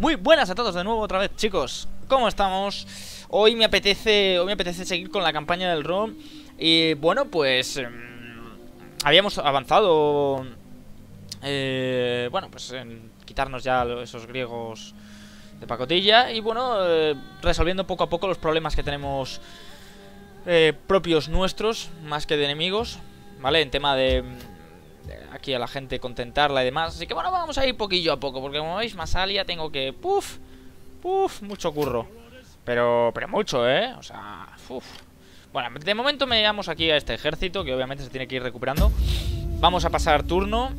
Muy buenas a todos de nuevo otra vez, chicos. ¿Cómo estamos? Hoy me apetece seguir con la campaña del ROM. Y bueno, pues habíamos avanzado bueno, pues en quitarnos ya esos griegos de pacotilla. Y bueno, resolviendo poco a poco los problemas que tenemos propios nuestros, más que de enemigos, ¿vale? En tema de aquí a la gente contentarla y demás. Así que bueno, vamos a ir poquillo a poco, porque como veis, Masalia tengo que... mucho curro. Pero mucho, o sea, Bueno, de momento me llevamos aquí a este ejército, que obviamente se tiene que ir recuperando. Vamos a pasar turno.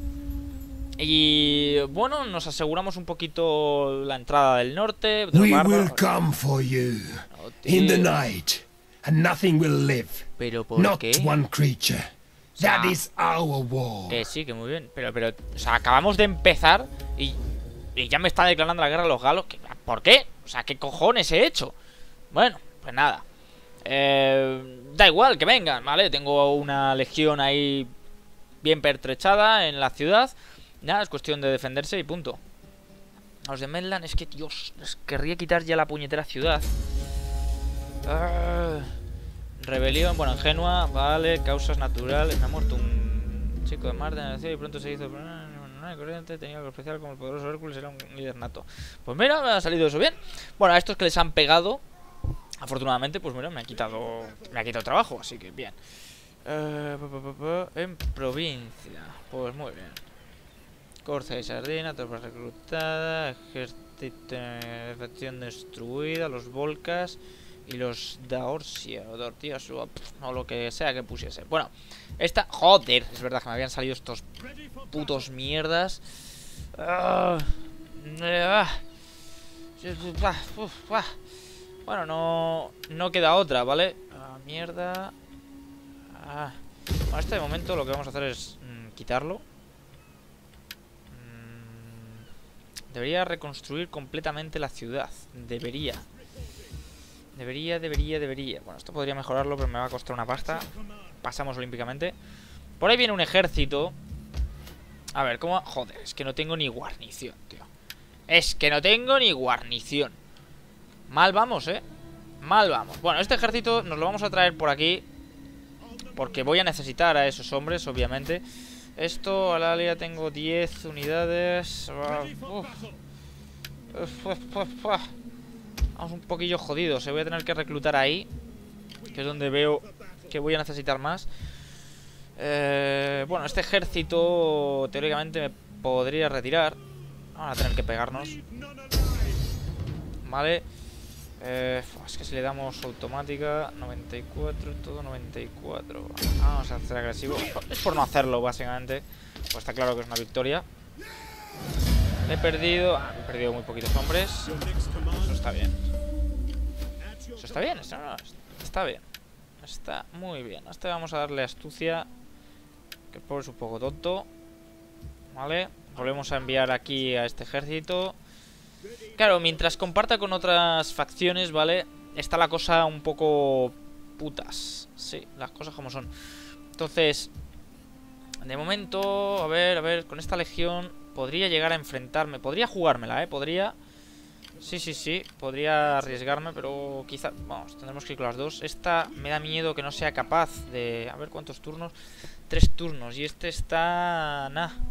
Y bueno, nos aseguramos un poquito la entrada del norte. We will come for you in the night, and nothing will live. ¿Pero por Not qué? one creature. That is our war. Sí, que muy bien. Pero, o sea, acabamos de empezar y ya me está declarando la guerra a los galos. ¿Por qué? O sea, ¿qué cojones he hecho? Bueno, pues nada. Da igual, que vengan, ¿vale? Tengo una legión ahí bien pertrechada en la ciudad. Nada, es cuestión de defenderse y punto. A los de Medland, es que, Dios, les querría quitar ya la puñetera ciudad. Rebelión, bueno, en Genua, vale, causas naturales. Me ha muerto un chico de Marte en el cielo y pronto se hizo corriente. Tenía algo especial como el poderoso Hércules, era un líder nato. Pues mira, me ha salido eso bien. Bueno, a estos que les han pegado, afortunadamente, pues mira, me ha quitado trabajo, así que bien. En provincia, pues muy bien. Corza y Sardina, tropas reclutadas, ejército, facción destruida, los Volcas y los Daorsia o Dortias o lo que sea que pusiese. Bueno, esta... Joder, es verdad que me habían salido estos putos mierdas. Bueno, no queda otra, ¿vale? Mierda. Bueno, este de momento lo que vamos a hacer es quitarlo. Debería reconstruir completamente la ciudad. Debería. Bueno, esto podría mejorarlo, pero me va a costar una pasta. Pasamos olímpicamente. Por ahí viene un ejército. A ver, ¿cómo? Joder, es que no tengo ni guarnición, tío. Es que no tengo ni guarnición. Mal vamos, mal vamos. Bueno, este ejército nos lo vamos a traer por aquí, porque voy a necesitar a esos hombres, obviamente. Esto, a la alia tengo 10 unidades. Vamos un poquillo jodidos. Voy a tener que reclutar ahí, que es donde veo que voy a necesitar más. Bueno, este ejército teóricamente me podría retirar. Vamos a tener que pegarnos. Vale. Es que si le damos automática 94, todo 94. Vamos a hacer agresivo. Es por no hacerlo, básicamente. Pues está claro que es una victoria. He perdido muy poquitos hombres. Eso está bien. Eso está bien, está bien. Está muy bien. A este vamos a darle astucia, que el pobre es un poco tonto. Vale. Volvemos a enviar aquí a este ejército. Claro, mientras comparta con otras facciones, ¿vale? Está la cosa un poco putas. Sí, las cosas como son. Entonces, de momento, a ver, con esta legión podría llegar a enfrentarme. Podría jugármela, podría. Sí, podría arriesgarme, pero quizá... Vamos, tendremos que ir con las dos. Esta me da miedo que no sea capaz de... A ver, ¿cuántos turnos? 3 turnos, y este está...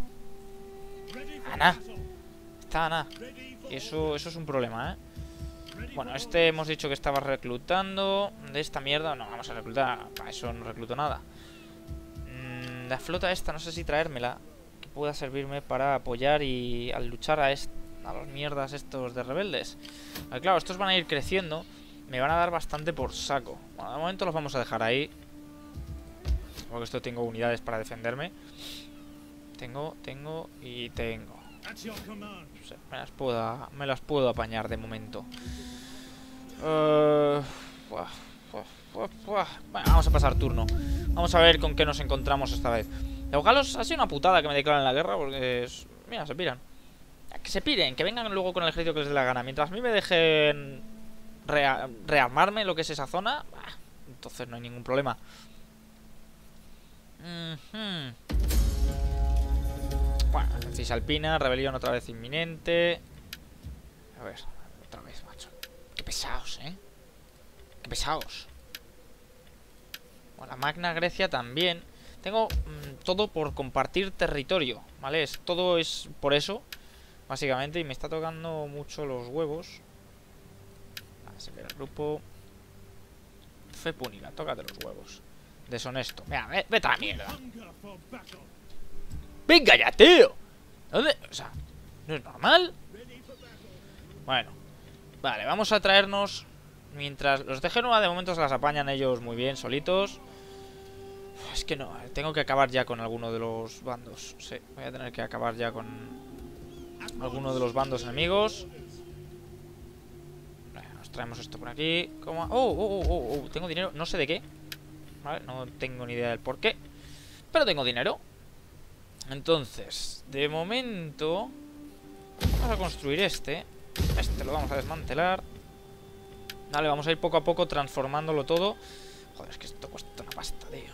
Está nada. Y eso es un problema, Bueno, este hemos dicho que estaba reclutando. De esta mierda, no, vamos a reclutar. Para eso no recluto nada. La flota esta, no sé si traérmela, que pueda servirme para apoyar y al luchar a los mierdas estos de rebeldes. Claro, estos van a ir creciendo. Me van a dar bastante por saco. Bueno, de momento los vamos a dejar ahí, porque esto tengo unidades para defenderme. Tengo. O sea, me las puedo apañar de momento. Bueno, vamos a pasar turno. Vamos a ver con qué nos encontramos esta vez. Los galos ha sido una putada que me declaren la guerra, porque mira, se piran. Que se piren, que vengan luego con el ejército que les dé la gana. Mientras a mí me dejen rearmarme lo que es esa zona, entonces no hay ningún problema. Bueno, Cisalpina, rebelión otra vez inminente. A ver, otra vez, macho. Qué pesados, ¿eh? Qué pesados. Bueno, la Magna Grecia también. Tengo todo por compartir territorio, ¿vale? Todo es por eso, básicamente. Y me está tocando mucho los huevos. Vale, se ve el grupo. Fe púnica, tócate los huevos. Deshonesto. Mira, vete a la mierda. ¡Venga ya, tío! ¿Dónde? O sea, ¿no es normal? Bueno. Vale, vamos a traernos... Mientras los de Génova de momento se las apañan ellos muy bien, solitos. Es que no, tengo que acabar ya con alguno de los bandos. Sí, voy a tener que acabar ya con alguno de los bandos enemigos. Nos traemos esto por aquí. ¿Cómo? Oh, tengo dinero, no sé de qué. Vale, no tengo ni idea del por qué, pero tengo dinero. Entonces, de momento vamos a construir este lo vamos a desmantelar. Vale, vamos a ir poco a poco transformándolo todo. Joder, es que esto cuesta una pasta, tío.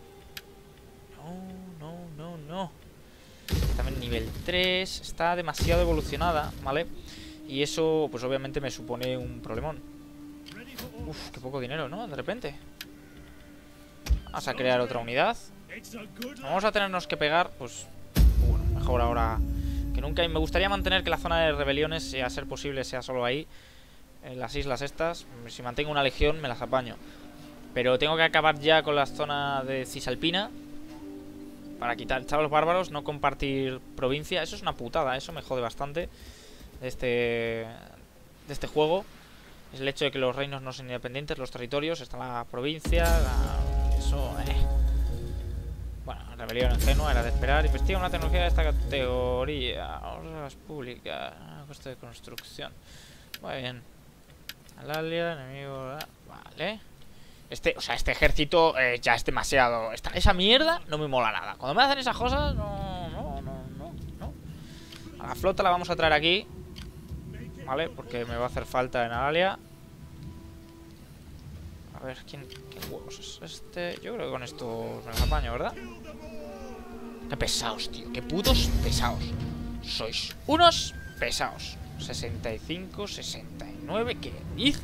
No. También nivel 3. Está demasiado evolucionada, ¿vale? Y eso, pues obviamente me supone un problemón. Uf, qué poco dinero, ¿no? De repente. Vamos a crear otra unidad. Vamos a tenernos que pegar, pues... Bueno, mejor ahora que nunca. Y me gustaría mantener que la zona de rebeliones, si a ser posible, sea solo ahí. En las islas estas. Si mantengo una legión, me las apaño. Pero tengo que acabar ya con la zona de Cisalpina. Para quitar a los bárbaros, no compartir provincia. Eso es una putada, eso me jode bastante de este juego. Es el hecho de que los reinos no son independientes, los territorios. Está la provincia, eso, Bueno, rebelión en Génova, era de esperar. Investiga una tecnología de esta categoría. Obras públicas, coste de construcción. Muy bien. Alalia, enemigo, vale. O sea, este ejército ya es demasiado. Esa mierda no me mola nada. Cuando me hacen esas cosas, no. A la flota la vamos a traer aquí, ¿vale? Porque me va a hacer falta en Alalia. A ver, ¿quién huevos es este? Yo creo que con esto me los apaño, ¿verdad? Qué pesados, tío. Qué putos pesados. Sois unos pesados. 65, 69, ¿qué dices?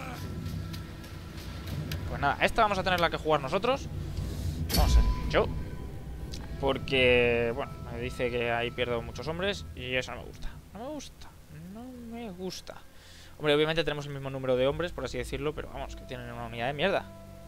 Pues nada, esta vamos a tenerla que jugar nosotros. Vamos a hacer yo. Porque, bueno, me dice que ahí pierdo muchos hombres y eso no me gusta. No me gusta. Hombre, obviamente tenemos el mismo número de hombres, por así decirlo, pero vamos, que tienen una unidad de mierda.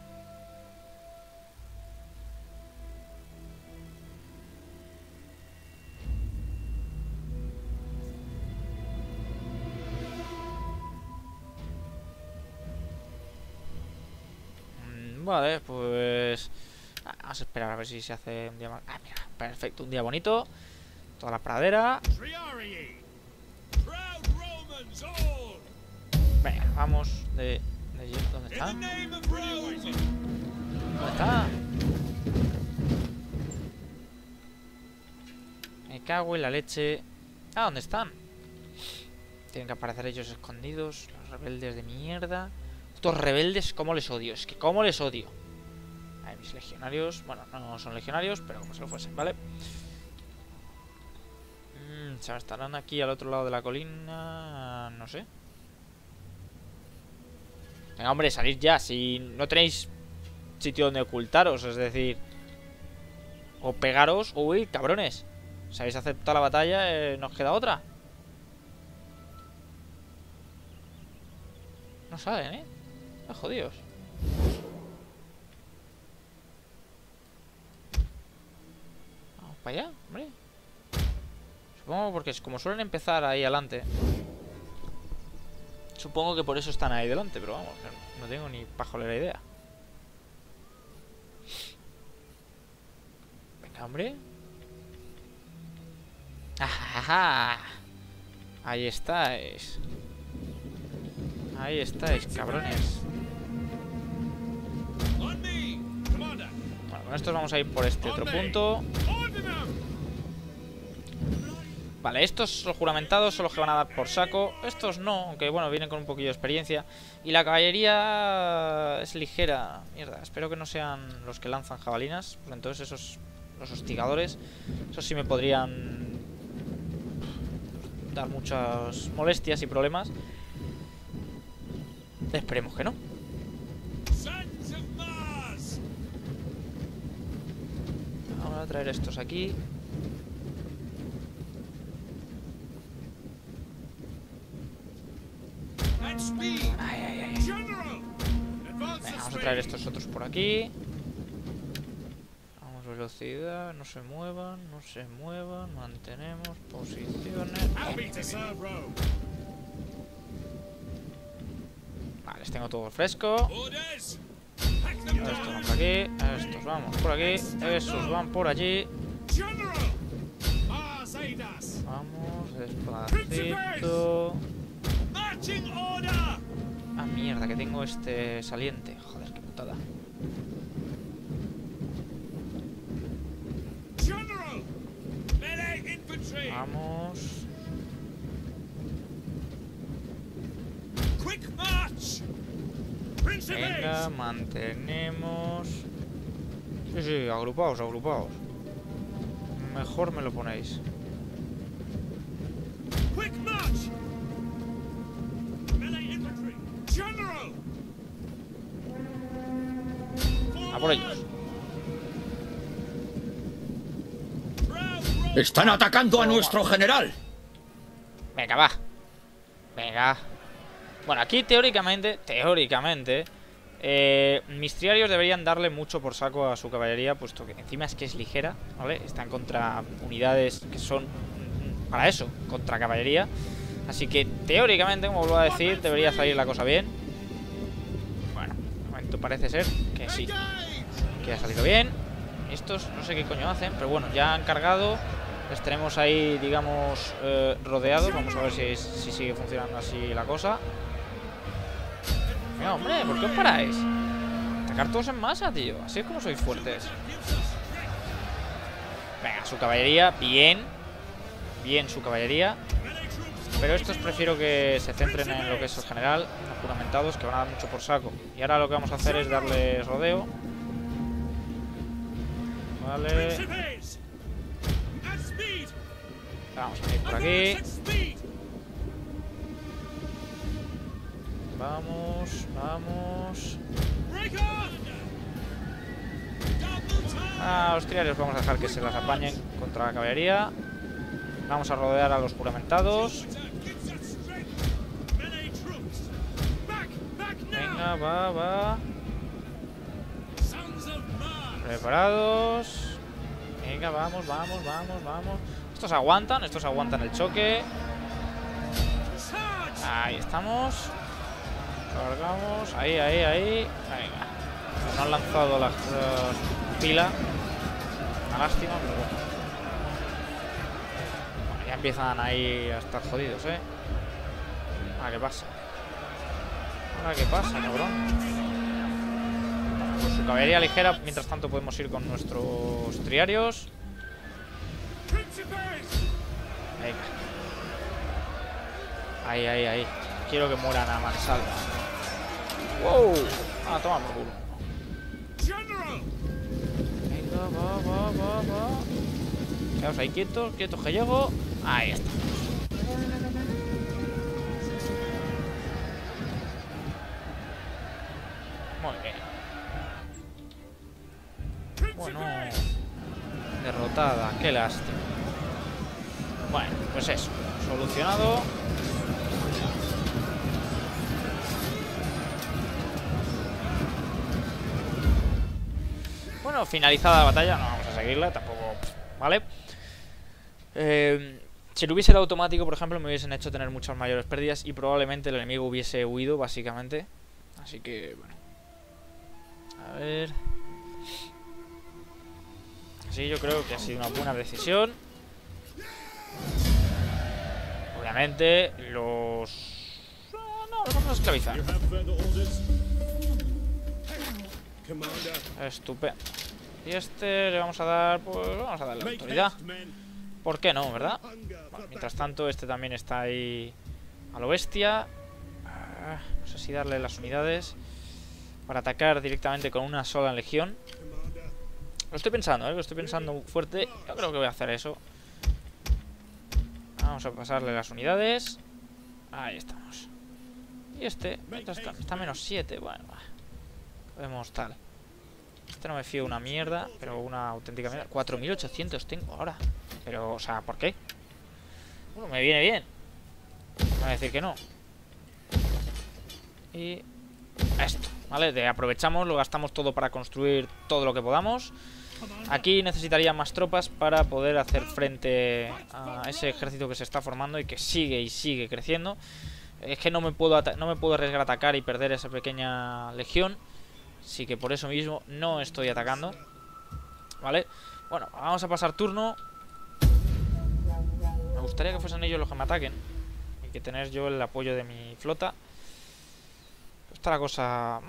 Vale, pues... vamos a esperar a ver si se hace un día más... mira, perfecto, un día bonito. Toda la pradera. Venga, vamos de ¿dónde está? ¿Dónde está? Me cago en la leche. ¿Dónde están? Tienen que aparecer ellos escondidos. Los rebeldes de mierda. Estos rebeldes, cómo les odio. Es que cómo les odio. A mis legionarios. Bueno, no son legionarios, pero como se lo fuesen, ¿vale? Se estarán aquí al otro lado de la colina. No sé. Venga, hombre, salid ya. Si no tenéis sitio donde ocultaros, es decir, o pegaros. Uy, cabrones. Si habéis aceptado la batalla, nos queda otra. No salen, ¿eh? Jodidos. Vamos para allá, hombre. Supongo porque como suelen empezar ahí adelante. Supongo que por eso están ahí delante, pero vamos, no tengo ni pajolera idea. Venga, hombre. ¡Ajá! Ahí estáis. Ahí estáis, cabrones. Bueno, con estos vamos a ir por este otro punto. Vale, estos los juramentados son los que van a dar por saco. Estos no, aunque bueno, vienen con un poquillo de experiencia. Y la caballería es ligera. Mierda, espero que no sean los que lanzan jabalinas. Pues entonces esos, los hostigadores, esos sí me podrían dar muchas molestias y problemas. Esperemos que no. Vamos a traer estos aquí. Ay, ay, ay. Venga, vamos a traer estos otros por aquí. Vamos, velocidad, no se muevan, no se muevan. Mantenemos posiciones. Vale, les tengo todo fresco. Estos van por aquí, estos vamos por aquí, esos van por allí. Vamos, despacito. Ah, mierda, que tengo este saliente. Joder, qué putada. Vamos. Venga, mantenemos. Sí, sí, agrupaos, agrupaos. Mejor me lo ponéis. A por ellos. ¡Están atacando a nuestro general! Venga, va. Venga. Bueno, aquí teóricamente, mis triarios deberían darle mucho por saco a su caballería, puesto que encima es que es ligera, ¿vale? Están contra unidades que son para eso, contra caballería. Así que teóricamente, como vuelvo a decir, debería salir la cosa bien. Bueno, de momento parece ser que sí, que ha salido bien. Estos no sé qué coño hacen, pero bueno, ya han cargado. Les tenemos ahí, digamos, rodeados. Vamos a ver si sigue funcionando así la cosa. Mira, hombre, ¿por qué os paráis? Atacar todos en masa, tío. Así es como sois fuertes. Venga, su caballería, bien. Bien su caballería. Pero estos prefiero que se centren en lo que es el general. Los juramentados, que van a dar mucho por saco. Y ahora lo que vamos a hacer es darles rodeo. Vale. Vamos a ir por aquí. Vamos, vamos. A los triarios vamos a dejar que se las apañen contra la caballería. Vamos a rodear a los juramentados. Venga, va, va. Preparados. Venga, vamos, vamos, vamos, vamos. Estos aguantan el choque. Ahí estamos. Cargamos. Ahí, ahí, ahí. Venga. No han lanzado la pila. Una lástima, pero bueno. Bueno, ya empiezan ahí a estar jodidos, ¿eh? Ahora, ¿qué pasa? Ahora, ¿qué pasa, cabrón? Con su caballería ligera, mientras tanto podemos ir con nuestros triarios. Venga. Ahí, ahí, ahí. Quiero que mueran a mansalva. ¡Wow! Ah, toma por culo. Venga, va. Quedaos ahí quietos, quietos que llego. Ahí está. Muy bien. Bueno. Derrotada, qué lástima. Bueno, pues eso. Solucionado. Bueno, finalizada la batalla. No vamos a seguirla, tampoco. ¿Vale? Si lo hubiese dado automático, por ejemplo, me hubiesen hecho tener muchas mayores pérdidas y probablemente el enemigo hubiese huido, básicamente. Así que, bueno. A ver. Sí, yo creo que ha sido una buena decisión. Obviamente, los... No, los vamos a esclavizar. Estupendo. Y este le vamos a dar, pues vamos a darle autoridad. ¿Por qué no, verdad? Bueno, mientras tanto, este también está ahí a lo bestia. No sé si darle las unidades para atacar directamente con una sola legión. Lo estoy pensando, lo estoy pensando fuerte. Yo creo que voy a hacer eso. Vamos a pasarle las unidades. Ahí estamos. Y este está menos 7. Bueno, vemos tal. Este no me fío una mierda, pero una auténtica mierda. 4800 tengo ahora. Pero, o sea, ¿por qué? Bueno, me viene bien. Me va a decir que no. Y esto, ¿vale? Aprovechamos, lo gastamos todo para construir todo lo que podamos. Aquí necesitaría más tropas para poder hacer frente a ese ejército que se está formando y que sigue y sigue creciendo. Es que no me puedo arriesgar a atacar y perder esa pequeña legión. Así que por eso mismo no estoy atacando. ¿Vale? Bueno, vamos a pasar turno. Me gustaría que fuesen ellos los que me ataquen y que tener yo el apoyo de mi flota. Está la cosa...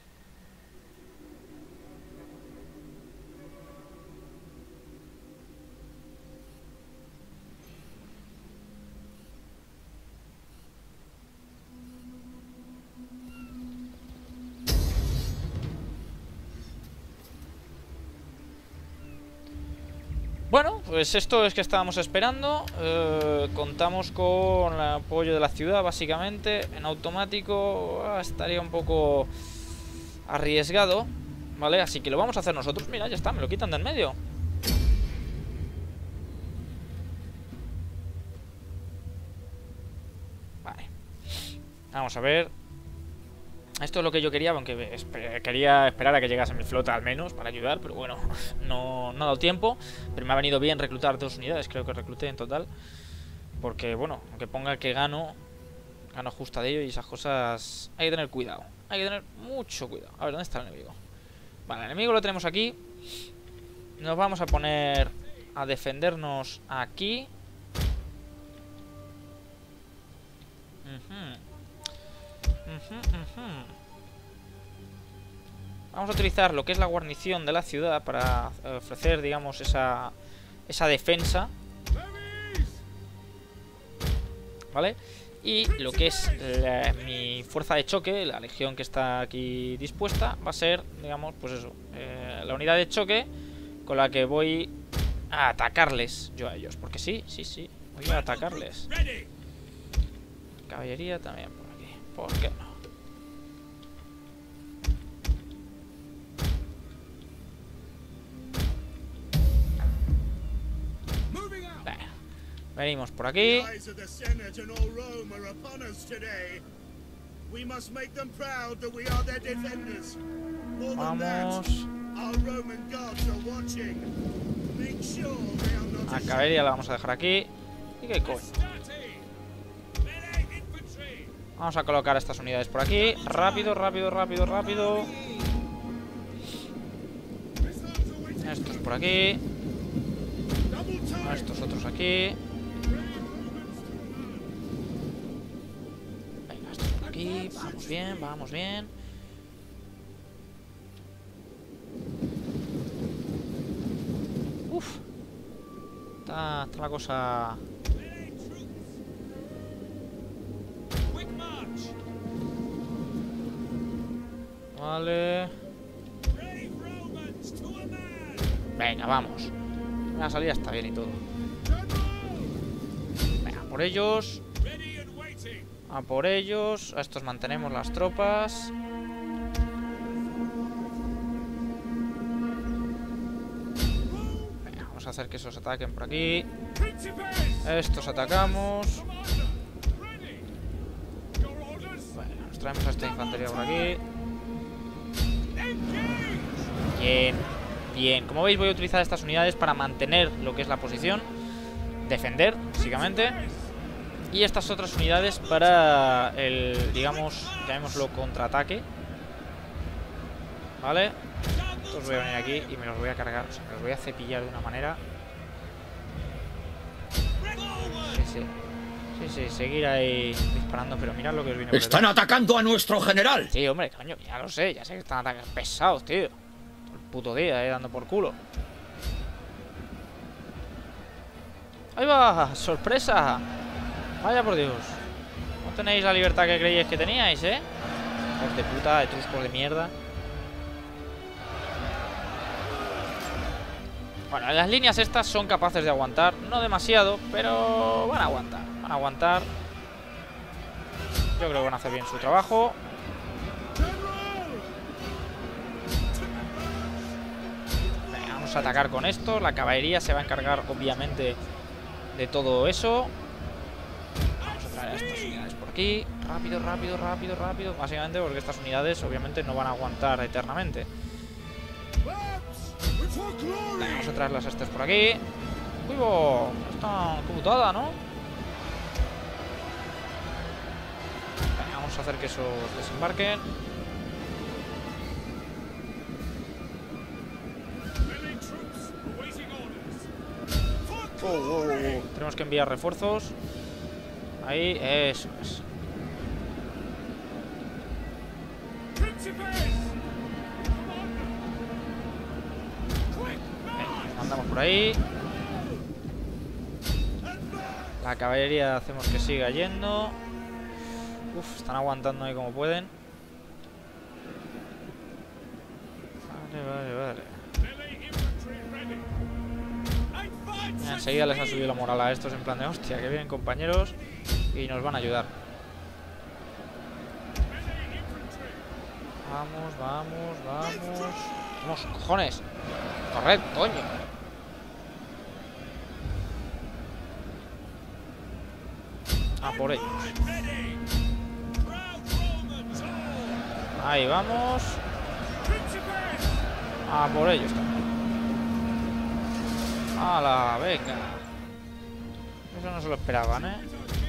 Bueno, pues esto es que estábamos esperando. Contamos con el apoyo de la ciudad, básicamente. En automático estaría un poco arriesgado, ¿vale? Así que lo vamos a hacer nosotros. Mira, ya está, me lo quitan de en medio. Vale. Vamos a ver. Esto es lo que yo quería, aunque quería esperar a que llegase mi flota al menos para ayudar, pero bueno, no ha dado tiempo. Pero me ha venido bien reclutar 2 unidades, creo que recluté en total. Porque bueno, aunque ponga que gano justa de ello y esas cosas, hay que tener cuidado. Hay que tener mucho cuidado. A ver, ¿dónde está el enemigo? Vale, el enemigo lo tenemos aquí. Nos vamos a poner a defendernos aquí. Vamos a utilizar lo que es la guarnición de la ciudad para ofrecer, digamos, esa defensa, ¿vale? Y lo que es mi fuerza de choque, la legión que está aquí dispuesta, va a ser, digamos, pues eso, la unidad de choque con la que voy a atacarles yo a ellos. Porque sí, voy a atacarles. Caballería también por aquí. ¿Por qué no? Venimos por aquí. Vamos. A caballería la vamos a dejar aquí. ¿Y qué coño? Vamos a colocar estas unidades por aquí. Rápido. Estos por aquí. Estos otros aquí. Venga, estos por aquí. Vamos bien. Uf. Está la cosa... Vale. Venga, vamos. La salida está bien y todo. Venga, por ellos. A por ellos. A estos mantenemos las tropas. Venga, vamos a hacer que esos ataquen por aquí. Estos atacamos. Bueno, nos traemos a esta infantería por aquí. Bien, como veis voy a utilizar estas unidades para mantener lo que es la posición, defender, básicamente. Y estas otras unidades para el, digamos, llamémoslo contraataque. ¿Vale? Estos voy a venir aquí y me los voy a cargar, o sea, me los voy a cepillar de una manera. Sí, seguir ahí disparando, pero mirad lo que os viene por detrás. ¡Están atacando a nuestro general! Sí, hombre, coño, ya sé que están ataques pesados, tío. Puto día, dando por culo. ¡Ahí va! ¡Sorpresa! Vaya por Dios. No tenéis la libertad que creíais que teníais, Hijos de puta, etruscos de mierda. Bueno, las líneas estas son capaces de aguantar. No demasiado, pero van a aguantar. Van a aguantar. Yo creo que van a hacer bien su trabajo. Venga, vamos a atacar con esto. La caballería se va a encargar, obviamente, de todo eso. Vamos a traer a estas unidades por aquí. Rápido, rápido, rápido, rápido. Básicamente porque estas unidades, obviamente, no van a aguantar eternamente. Venga, vamos a traer las estas por aquí. Uy, está computada, ¿no? Venga, vamos a hacer que esos desembarquen. Tenemos que enviar refuerzos. Ahí, eso es. Mandamos por ahí. La caballería hacemos que siga yendo. Uf, están aguantando ahí como pueden. Vale, vale, vale. Enseguida les ha subido la moral a estos en plan de hostia, que vienen compañeros y nos van a ayudar. Vamos, vamos, vamos. ¡Vamos, cojones! ¡Corred, coño! A por ellos. Ahí vamos. A por ellos también. ¡Hala, venga! Eso no se lo esperaban, ¿eh?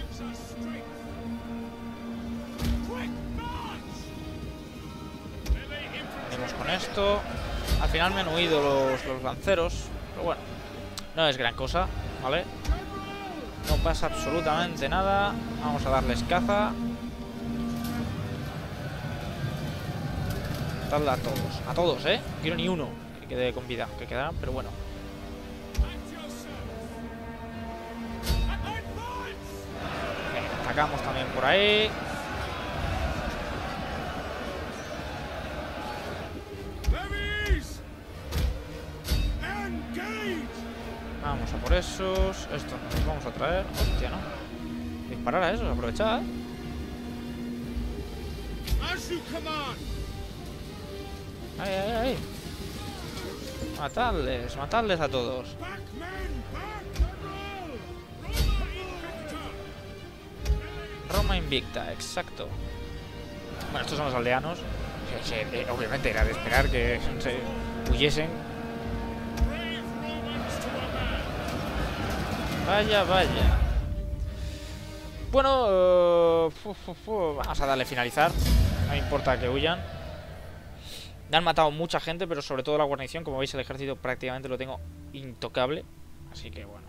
Venimos con esto. Al final me han huido los lanceros. Pero bueno, no es gran cosa, ¿vale? No pasa absolutamente nada. Vamos a darles caza. Matadle a todos. A todos, ¿eh? No quiero ni uno que quede con vida. Que quedarán, pero bueno. Atacamos también por ahí. Vamos a por esos. Estos nos los vamos a traer. Hostia, ¿no? Disparar a esos, aprovechad. Ahí, ahí, ahí. Matadles, matadles a todos. Roma invicta, exacto. Bueno, estos son los aldeanos. Obviamente era de esperar que se huyesen. Vaya, vaya. Bueno, vamos a darle finalizar. No me importa que huyan. Me han matado mucha gente, pero sobre todo la guarnición. Como veis, el ejército prácticamente lo tengo intocable. Así que bueno.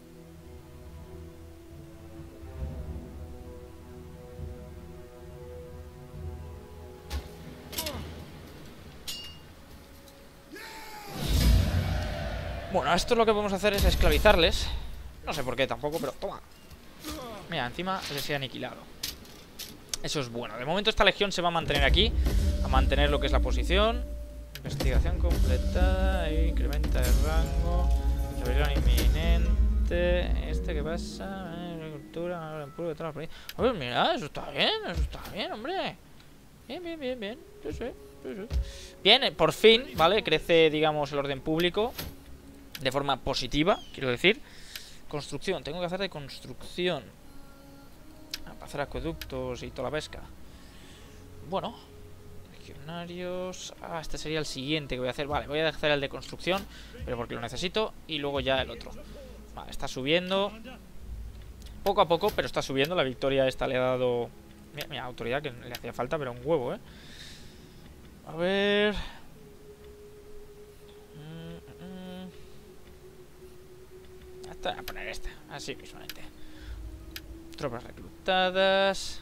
Bueno, esto lo que podemos hacer es esclavizarles. No sé por qué tampoco, pero toma. Mira, encima les he aniquilado. Eso es bueno. De momento esta legión se va a mantener aquí. A mantener lo que es la posición. Investigación completada. Incrementa el rango. Rebelión inminente. ¿Qué pasa? Agricultura. A ver, mira, eso está bien, hombre. Bien, bien, bien, bien. Sí, sí, sí, sí. Bien, por fin, ¿vale? Crece, digamos, el orden público. De forma positiva, quiero decir. Construcción, tengo que hacer de construcción. Para hacer acueductos y toda la pesca. Bueno, legionarios. Este sería el siguiente que voy a hacer. Vale, voy a hacer el de construcción, pero porque lo necesito. Y luego ya el otro. Vale, está subiendo. Poco a poco, pero está subiendo. La victoria esta le ha dado... Mira, autoridad que le hacía falta, pero un huevo, ¿eh? A ver... Voy a poner esta, así mismamente. Tropas reclutadas.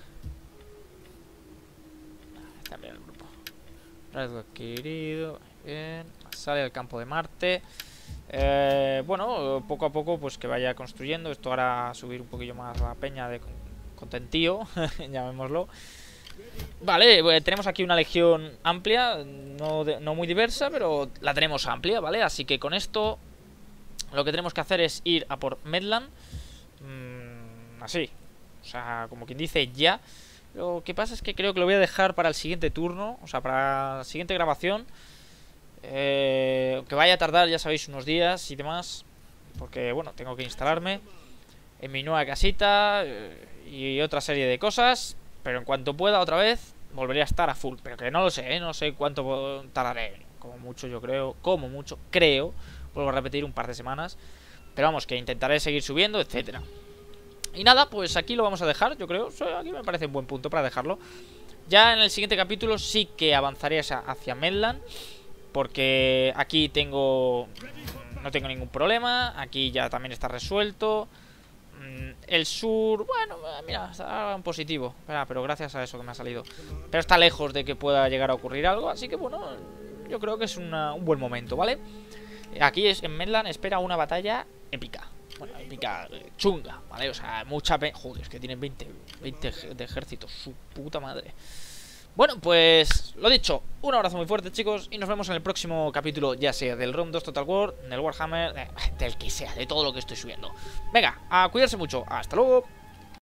También el grupo. Rasgo adquirido. Bien. Sale al campo de Marte. Bueno, poco a poco pues que vaya construyendo. Esto hará subir un poquillo más la peña de contentío, llamémoslo. Vale, tenemos aquí una legión amplia. No muy diversa, pero la tenemos amplia, ¿vale? Así que con esto lo que tenemos que hacer es ir a por Medland. Así. O sea, como quien dice ya. Lo que pasa es que creo que lo voy a dejar para el siguiente turno. O sea, para la siguiente grabación. Que vaya a tardar, ya sabéis, unos días y demás. Porque, bueno, tengo que instalarme en mi nueva casita y otra serie de cosas. Pero en cuanto pueda otra vez, volveré a estar a full. Pero que no lo sé, no sé cuánto tardaré. Como mucho, yo creo. Como mucho, creo. Vuelvo a repetir, un par de semanas. Pero vamos, que intentaré seguir subiendo, etcétera. Y nada, pues aquí lo vamos a dejar, yo creo. Aquí me parece un buen punto para dejarlo. Ya en el siguiente capítulo sí que avanzaré hacia Medland, porque aquí no tengo ningún problema. Aquí ya también está resuelto. El sur, bueno, mira, está en positivo. Pero gracias a eso que me ha salido. Pero está lejos de que pueda llegar a ocurrir algo. Así que bueno, yo creo que es un buen momento, ¿vale? Aquí en Medland espera una batalla épica. Bueno, épica, chunga, ¿vale? O sea, mucha pena. Joder, es que tienen 20 de ejército, su puta madre. Bueno, pues lo dicho, un abrazo muy fuerte, chicos, y nos vemos en el próximo capítulo, ya sea del ROM 2 Total War, del Warhammer, del que sea, de todo lo que estoy subiendo. Venga, a cuidarse mucho, hasta luego.